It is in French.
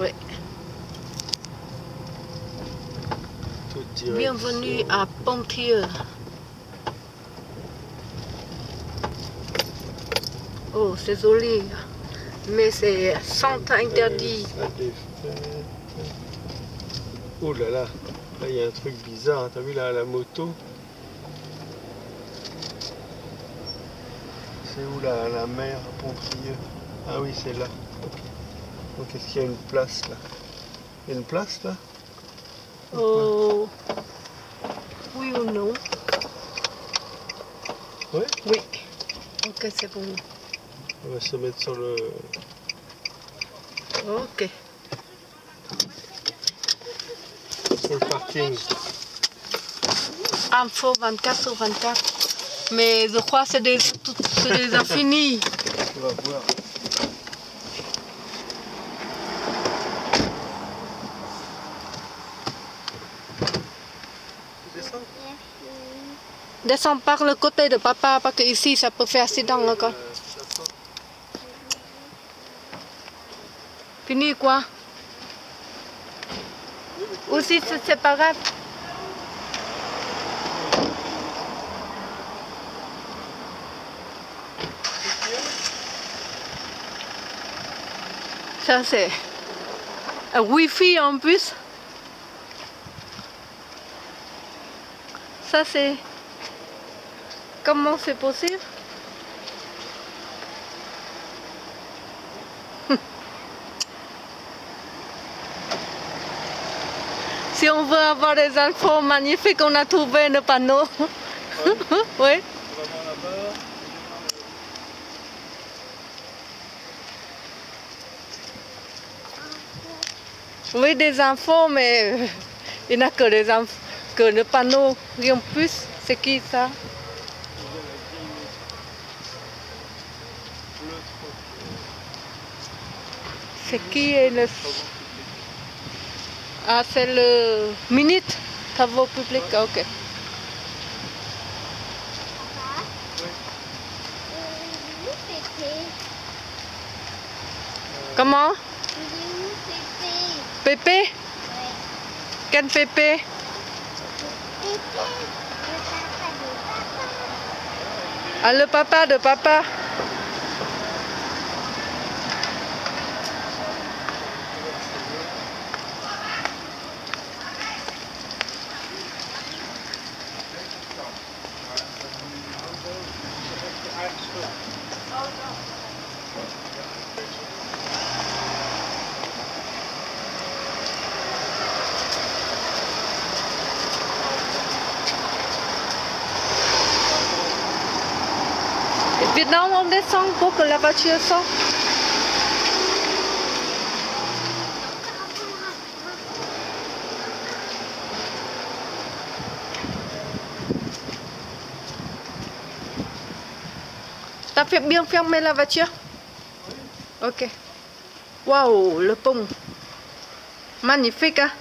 Oui. Bienvenue à Ponthieu. Oh, c'est joli. Mais c'est centre interdit. Oh là là, là il y a un truc bizarre, t'as vu là la moto? C'est où la mer à Ponthieu? Ah oui, c'est là. Okay. Donc est-ce qu'il y a une place là? Il y a une place là? Oh, oui ou non? Oui? Oui. Ok, c'est bon. On va se mettre sur le... Ok. Sur le parking. Info 24 sur 24. Mais je crois que c'est des infinis. Tu vas voir. Descends. Descends par le côté de papa, parce que ici ça peut faire accident encore. Fini quoi? Aussi c'est pas grave. Ça c'est un wifi en plus. Ça c'est... Comment c'est possible? Si on veut avoir des infos magnifiques, on a trouvé le panneau. Oui. Oui, des infos, mais il n'y a que des infos, que le panneau. Et en plus, c'est qui ça? C'est qui est le... Ah, c'est le Minute Travaux publics, ok. Comment? Pépé? Oui. Quel Pépé? Ah, le papa de papa. Maintenant on descend pour que la voiture sorte. T'as fait bien fermer la voiture? Ok. Waouh, le pont. Magnifique, hein?